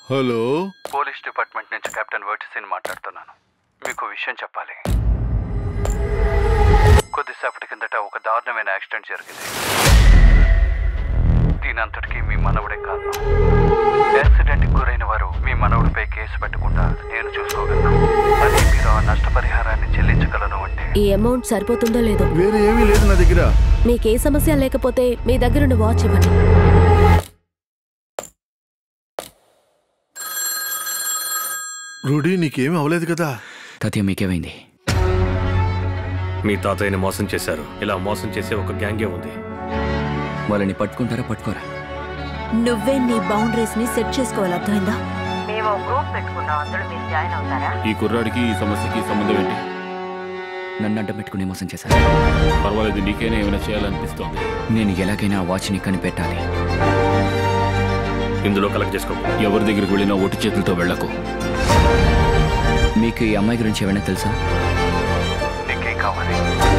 Hello, police department నుంచి captain వర్టిసిని మాట్లాడుతున్నాను. మీకు విషయం చెప్పాలి. కొద్దిసేపటి కిందట ఒక దారుణమైన యాక్సిడెంట్ జరిగింది. దీనంతటికీ మీ మనవడే కారణం. యాక్సిడెంట్కి గురైన వారు మీ మనవుడిపై కేసు పెట్టకుండా నేను చూసుకోగలను. అది మీరు ఆ నష్టపరిహారాన్ని చెల్లించగలను అంటే ఈ అమౌంట్ సరిపోతుందో లేదో. వేరే ఏమీ లేదు నా దగ్గర. మీకే సమస్య లేకపోతే మీ దగ్గరున్న వాచ్ ఇవ్వండి. రూడీ, నీకేమీ అవ్వలేదు కదా? తాతయ్య మీకేమైంది? మీ తాతయ్యని మోసం చేశారు. ఇలా మోసం చేసే ఒక గ్యాంగే ఉంది. వాళ్ళని పట్టుకుంటారా పట్టుకోరా? నువ్వే నీ బౌండరీస్ ని సెట్ చేసుకోవాలి, అర్థమైందా? మేము గ్రూప్ పెట్టుకున్నాం, అందులో మీరు జాయిన్ అవుతారా? ఈ కుర్రాడికి ఈ సమస్యకి సంబంధం ఏంటి? నన్ను అడ్డం పెట్టుకుని మోసం చేశారు. పర్వాలేదు, నీకైనా ఏమైనా చేయాలనిపిస్తోంది. నేను ఎలాగైనా ఆ వాచ్ని కనిపెట్టాలి. ఇందులో కలెక్ట్ చేసుకో. ఎవరి దగ్గరికి వెళ్ళినా ఒట్టి చేతులతో వెళ్ళకు. మీకు ఈ అమ్మాయి గురించి ఏమైనా తెలుసా? నీకేం కావాలి?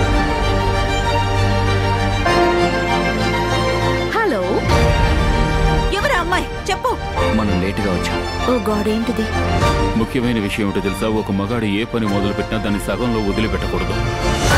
హలో, ఎవరు అమ్మాయి చెప్పు. మనం లేటుగా వచ్చాం. ఓ గాడ్, ఏంటిది? ముఖ్యమైన విషయం ఏమిటో తెలుసా? ఒక మగాడు ఏ పని మొదలు పెట్టినా దాన్ని సగంలో వదిలిపెట్టకూడదు.